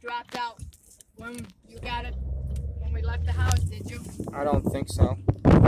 dropped out when you got it, when we left the house, did you? I don't think so.